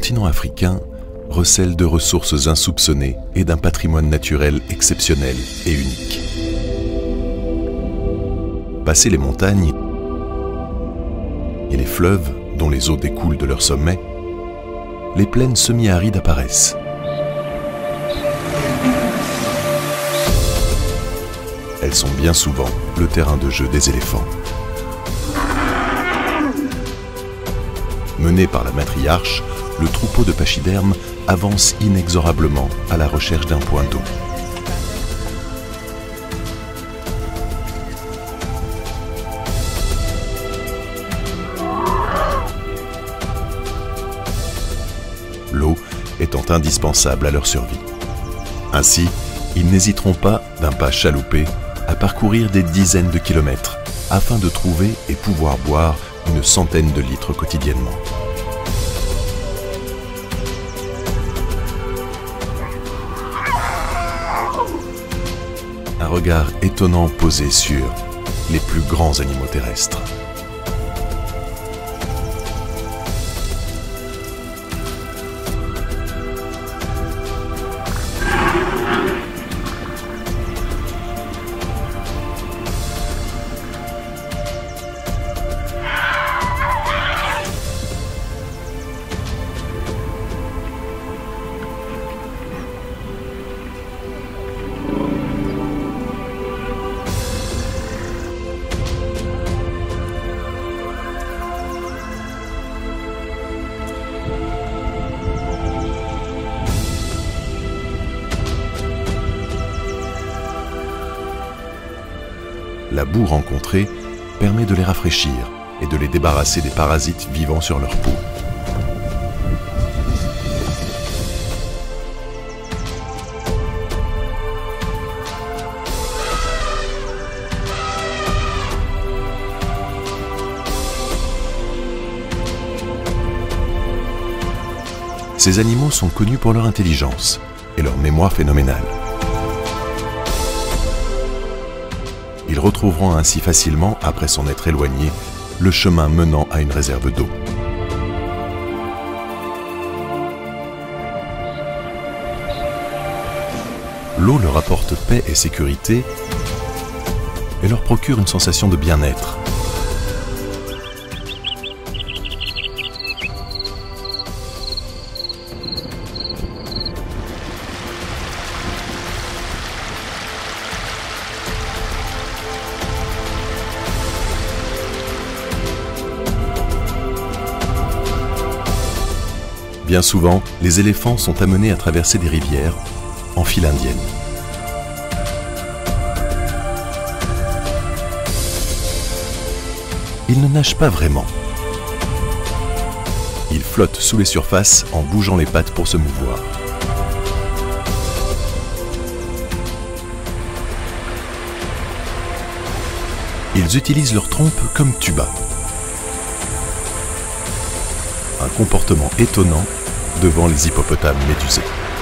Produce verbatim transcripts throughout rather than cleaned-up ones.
continent africain recèle de ressources insoupçonnées et d'un patrimoine naturel exceptionnel et unique. Passé les montagnes et les fleuves dont les eaux découlent de leur sommet, les plaines semi-arides apparaissent. Elles sont bien souvent le terrain de jeu des éléphants. Mené par la matriarche, le troupeau de pachydermes avance inexorablement à la recherche d'un point d'eau. L'eau étant indispensable à leur survie. Ainsi, ils n'hésiteront pas, d'un pas chaloupé, à parcourir des dizaines de kilomètres afin de trouver et pouvoir boire une centaine de litres quotidiennement. Un regard étonnant posé sur les plus grands animaux terrestres. La boue rencontrée permet de les rafraîchir et de les débarrasser des parasites vivant sur leur peau. Ces animaux sont connus pour leur intelligence et leur mémoire phénoménale. Ils retrouveront ainsi facilement, après s'en être éloignés, le chemin menant à une réserve d'eau. L'eau leur apporte paix et sécurité et leur procure une sensation de bien-être. Bien souvent, les éléphants sont amenés à traverser des rivières en file indienne. Ils ne nagent pas vraiment. Ils flottent sous les surfaces en bougeant les pattes pour se mouvoir. Ils utilisent leur trompe comme tuba. Un comportement étonnant devant les hippopotames médusés.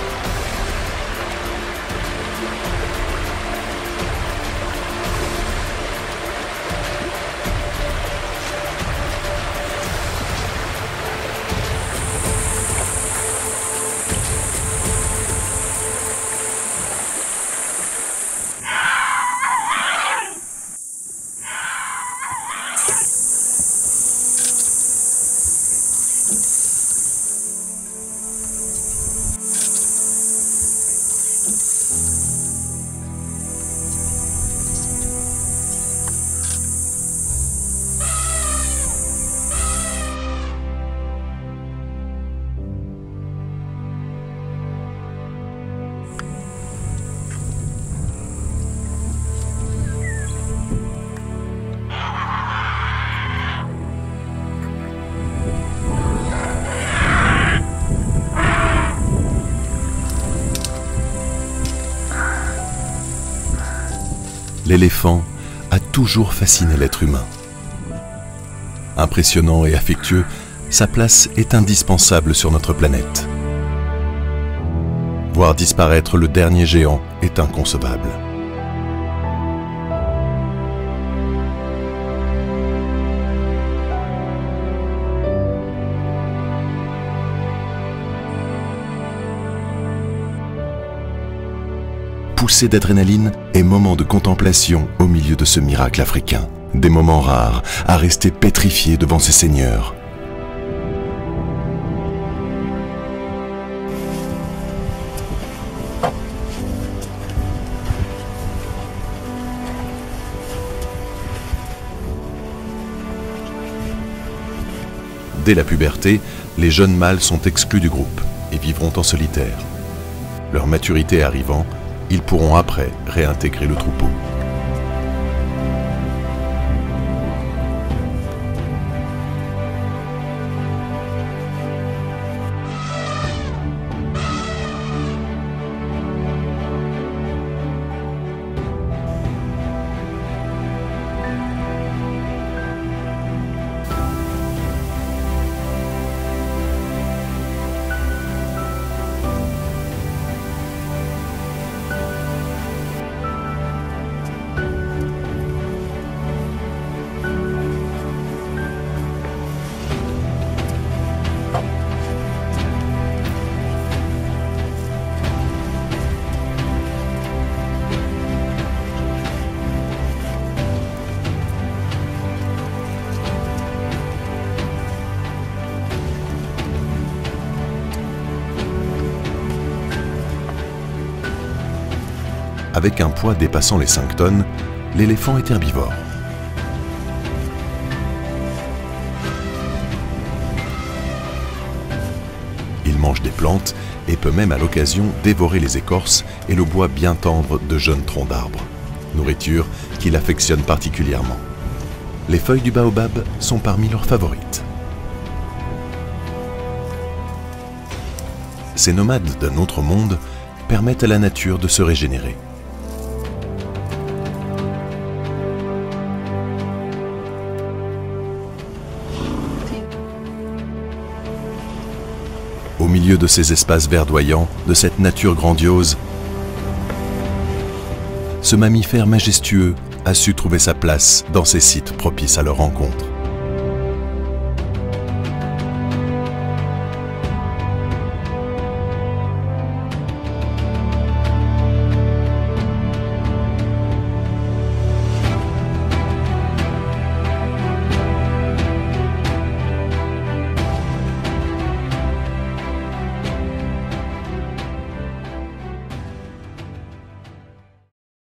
L'éléphant a toujours fasciné l'être humain. Impressionnant et affectueux, sa place est indispensable sur notre planète. Voir disparaître le dernier géant est inconcevable. poussée d'adrénaline et moments de contemplation au milieu de ce miracle africain. Des moments rares à rester pétrifiés devant ces seigneurs. Dès la puberté, les jeunes mâles sont exclus du groupe et vivront en solitaire. Leur maturité arrivant, ils pourront après réintégrer le troupeau. Avec un poids dépassant les cinq tonnes, l'éléphant est herbivore. Il mange des plantes et peut même à l'occasion dévorer les écorces et le bois bien tendre de jeunes troncs d'arbres, nourriture qu'il affectionne particulièrement. Les feuilles du baobab sont parmi leurs favorites. Ces nomades d'un autre monde permettent à la nature de se régénérer. Au milieu de ces espaces verdoyants, de cette nature grandiose, ce mammifère majestueux a su trouver sa place dans ces sites propices à leur rencontre.